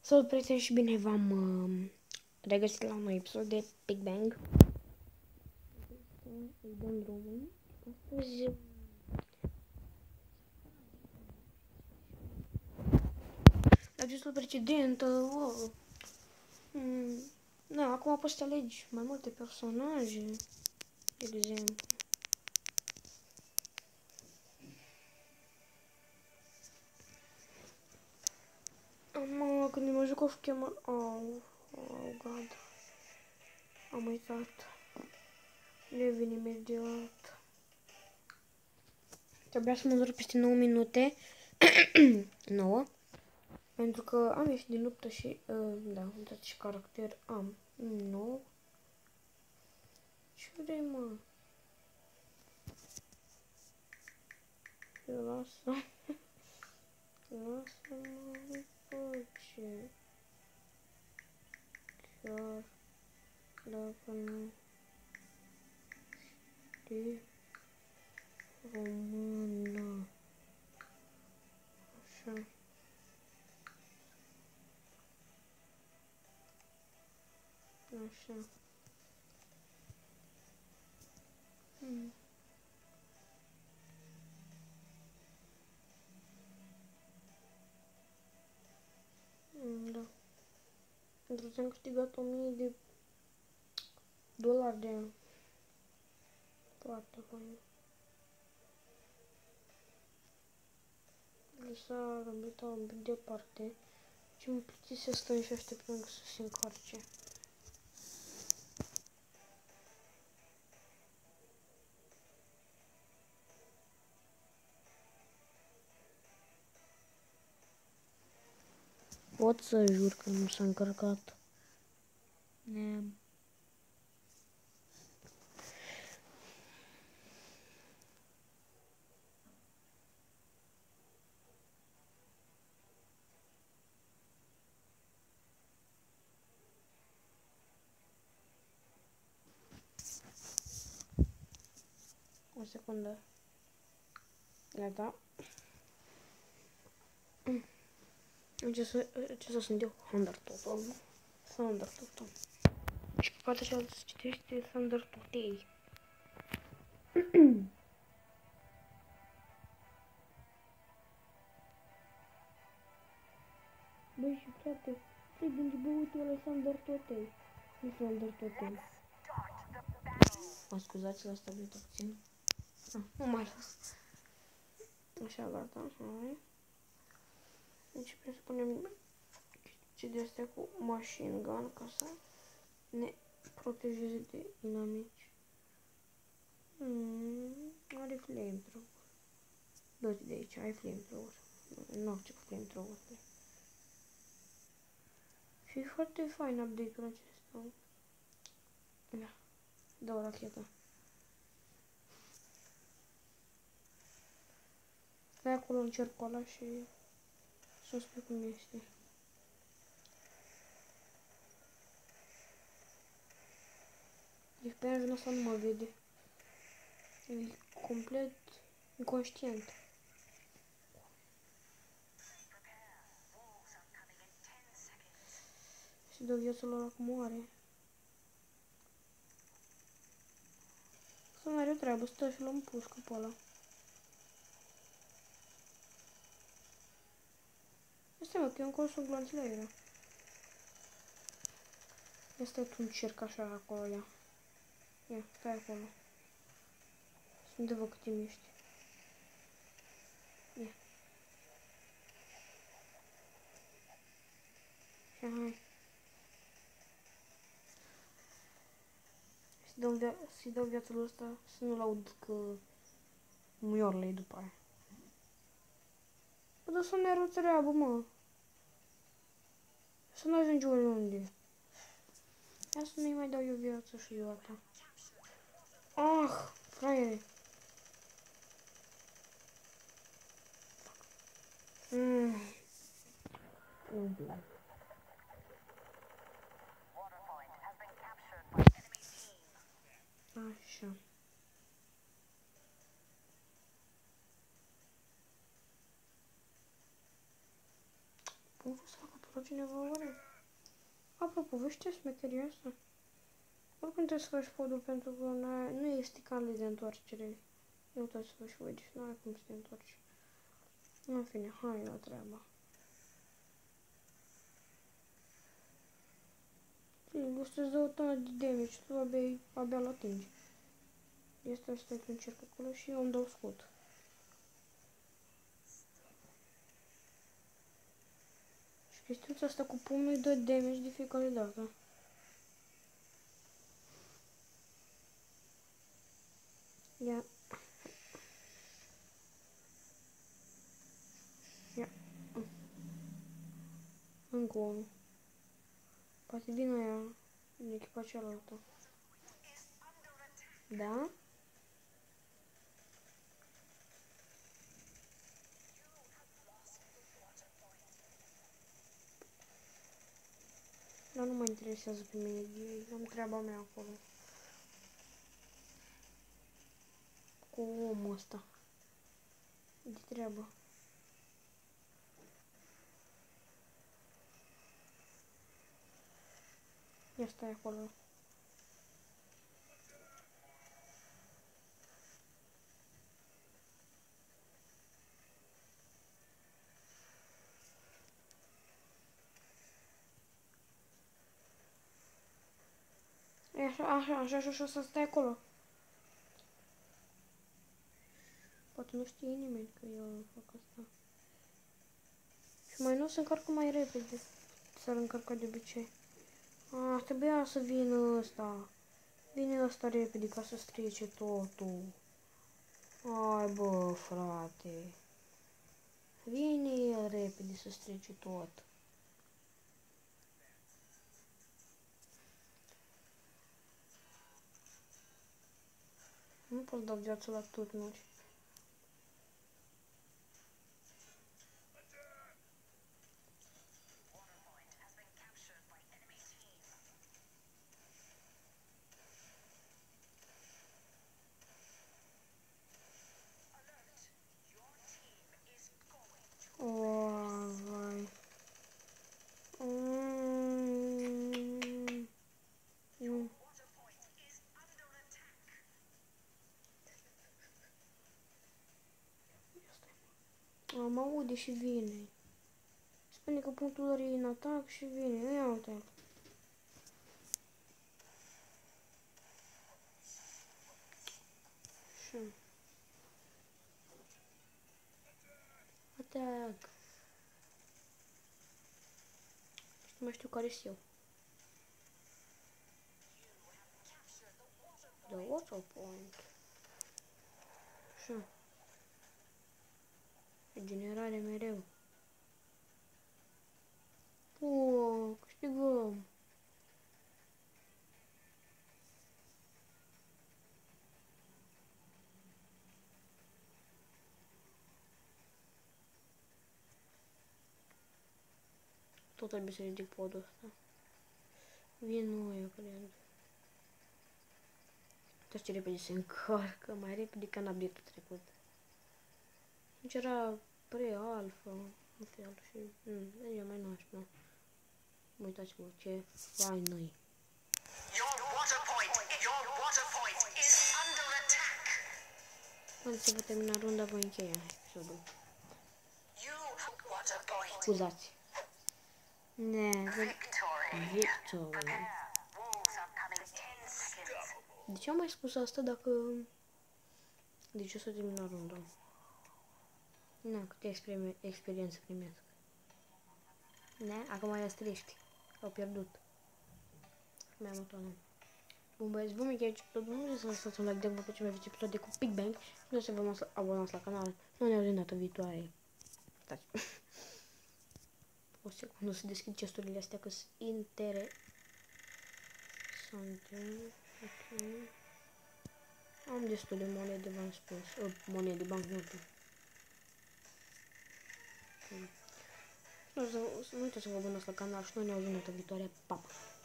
Salut, prieteni, și bine v-am regăsit la un nou episod de Big Bang. Îi dăm drumul. Astăzi la gestul precedent, da, acum poți să alegi mai multe personaje, de exemplu. Când mă juc off camera, oh god, am uitat. Revin imediat. Trebuia să mă întorc peste 9 minute. 9. Pentru că am ieșit din luptă și, da, uitați ce caracter am. Nou. Ce vrei, mă? Lasă. Lasă-mă în pace. Chiar dacă nu știi română. Așa. Așa. Da. Pentru că am câștigat 1000 de dolari de an. Foarte fain. Lăsa răbita un pic departe. Ce mă plictise să stăm și așteptăm să se încarce. Pot să jur că nu s-a încărcat. O secundă. Gata. Ce sunt eu? Thunder Total. Thunder Total. Și pe partea cealaltă se citește Thunder Total. Băi, și frate, ce gândi băutul ăla Thunder Total. Nu Thunder Total. Mă scuzați la stabilită puțin. Nu mai las. Așa, gata. Hai. Începem să punem chestii de astea cu machine gun ca să ne protejeze de inamici. Are flamethrower. Du-te de aici, ai flamethrower. Nu accept flamethrower. Și e foarte fain update-ul acesta. Da. Dă o rachetă. Stai acolo în cercul ăla și să-mi spui cum este. Deci pe aia ăsta nu mă vede. E complet inconștient. Și dă viața lor acum moare. Să nu are o treabă, stă și luăm pușcă pe ăla. Asta mă, că e un consum glanț la era. Ia stai tu un cerc așa acolo, ia. Ia, stai acolo. Să-mi dă cât timp ești. Ia. Și hai. Să-i dau viața lui ăsta, să nu-l aud că muiorle după aia. Bă, dar să ne are o treabă, mă. Să nu ajungi oriunde. Ia să nu-i mai dau eu viață și eu a ta. Ah, fraiere. Așa. Cum să fac sau cineva oare? Apropo, vă știți smecheria asta? Oricum trebuie să faci podul pentru că nu este cale de întoarcere. Nu trebuie să faci voi, deci nu ai cum să te întorci. În fine, hai la treaba. Îți dă o tonă de damage, tu abia la atingi. Este să stai un cerc acolo și eu îmi dau scut. Și chestiunea asta cu pumnul îi dă damage de fiecare dată. Ia. Ia. Încă unul. Poate vin aia în echipa cealaltă. Da? Dar nu mă interesează pe mine, am treaba mea acolo. Cu omul ăsta. De treabă. Ia stai acolo. Așa, să stai acolo. Poate nu știe nimeni că eu fac asta. Și mai nu se încarcă mai repede. S-ar încărca de obicei. Trebuia să vină ăsta. Vine ăsta repede ca să strice totul. Ai bă, frate. Vine el repede să strice tot. Nu pot da viață la turnuri. Vai. Mă aude și vine. Spune că punctul lor e în atac și vine. Ia uite. Atac. Nu mai știu care-s eu. The water point. Așa. Regenerare mereu. Câștigăm. Tot trebuie să ridic podul ăsta. Vin noi, cred. Uitați ce repede se încarcă, mai repede ca în update-ul trecut. Deci era pre-alpha, în fel și... e mai nașpa. Uitați-vă ce fain noi. Când se va termina runda, voi încheia episodul. Scuzați. Victory. De ce am mai spus asta dacă... De ce o să termina runda? Na, câte experiență primesc. Acum aia striști. Au pierdut. Mi-am motonul. Bun băieți, vă încheie episodul. Nu uitați să lăsați un like dacă vă place mai vechi episoade cu Big Bang. Și nu să vă abonați la canal. Nu ne auzim data viitoare. Stați. O secundă să deschid chesturile astea că sunt interesante. Ok. Am destul de monede, v-am spus. Monede, bancnote. Nu uitați să vă abonați la canal și noi ne auzim data viitoare. Pa!